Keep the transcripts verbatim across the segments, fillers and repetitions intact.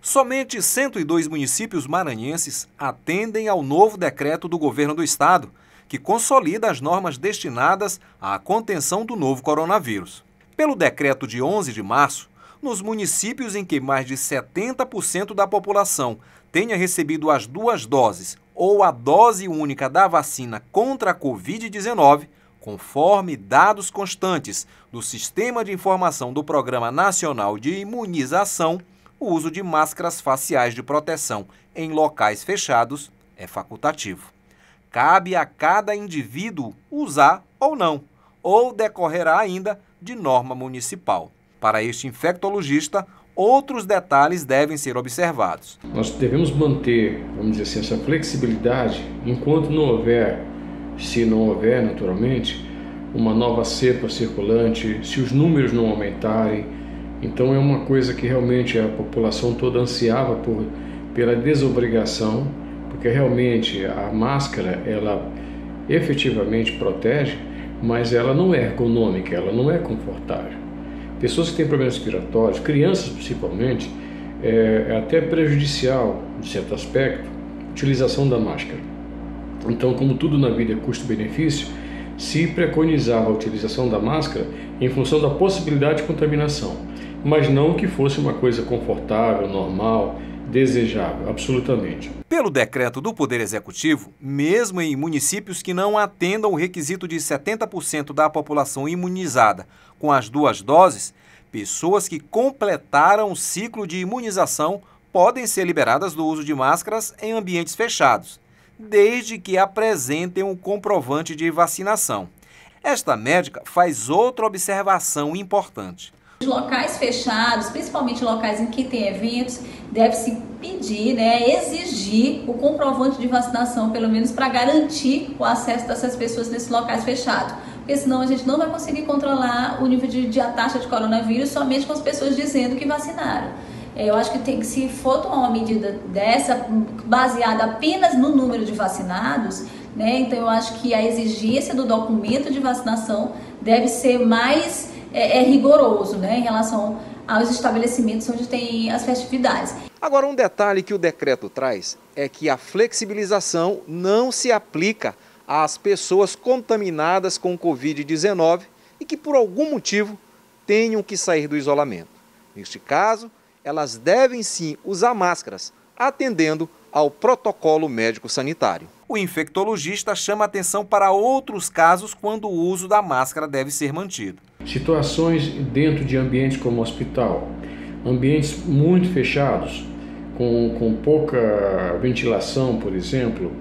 Somente cento e dois municípios maranhenses atendem ao novo decreto do governo do estado, que consolida as normas destinadas à contenção do novo coronavírus. Pelo decreto de onze de março, nos municípios em que mais de setenta por cento da população tenha recebido as duas doses ou a dose única da vacina contra a covid dezenove, conforme dados constantes do Sistema de Informação do Programa Nacional de Imunização, o uso de máscaras faciais de proteção em locais fechados é facultativo. Cabe a cada indivíduo usar ou não, ou decorrerá ainda de norma municipal. Para este infectologista, outros detalhes devem ser observados. Nós devemos manter, vamos dizer assim, essa flexibilidade enquanto não houver, se não houver naturalmente, uma nova cepa circulante, se os números não aumentarem. Então é uma coisa que realmente a população toda ansiava por, pela desobrigação, porque realmente a máscara, ela efetivamente protege, mas ela não é ergonômica, ela não é confortável. Pessoas que têm problemas respiratórios, crianças principalmente, é, é até prejudicial, de certo aspecto, a utilização da máscara. Então, como tudo na vida é custo-benefício, se preconizava a utilização da máscara em função da possibilidade de contaminação, mas não que fosse uma coisa confortável, normal, desejável, absolutamente. Pelo decreto do Poder Executivo, mesmo em municípios que não atendam o requisito de setenta por cento da população imunizada com as duas doses, pessoas que completaram o ciclo de imunização podem ser liberadas do uso de máscaras em ambientes fechados, desde que apresentem um comprovante de vacinação. Esta médica faz outra observação importante. Os locais fechados, principalmente locais em que tem eventos, deve-se pedir, né, exigir o comprovante de vacinação, pelo menos para garantir o acesso dessas pessoas nesses locais fechados. Porque senão a gente não vai conseguir controlar o nível de, de a taxa de coronavírus somente com as pessoas dizendo que vacinaram. Eu acho que tem que, se for tomar uma medida dessa, baseada apenas no número de vacinados, né, então eu acho que a exigência do documento de vacinação deve ser mais É, é rigoroso, né, em relação aos estabelecimentos onde tem as festividades. Agora, um detalhe que o decreto traz é que a flexibilização não se aplica às pessoas contaminadas com covid dezenove e que por algum motivo tenham que sair do isolamento. Neste caso, elas devem sim usar máscaras, atendendo ao protocolo médico-sanitário. O infectologista chama atenção para outros casos quando o uso da máscara deve ser mantido. Situações dentro de ambientes como hospital, ambientes muito fechados, com, com pouca ventilação, por exemplo,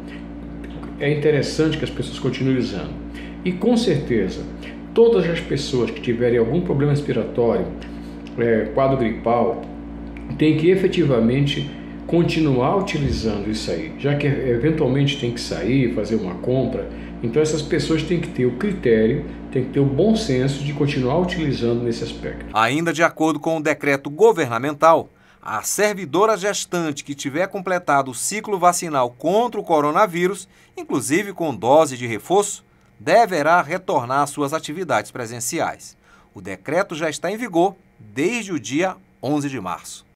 é interessante que as pessoas continuem usando. E com certeza, todas as pessoas que tiverem algum problema respiratório, é, quadro gripal, têm que efetivamente continuar utilizando isso aí, já que eventualmente tem que sair, fazer uma compra. Então essas pessoas têm que ter o critério, têm que ter o bom senso de continuar utilizando nesse aspecto. Ainda de acordo com o decreto governamental, a servidora gestante que tiver completado o ciclo vacinal contra o coronavírus, inclusive com dose de reforço, deverá retornar às suas atividades presenciais. O decreto já está em vigor desde o dia onze de março.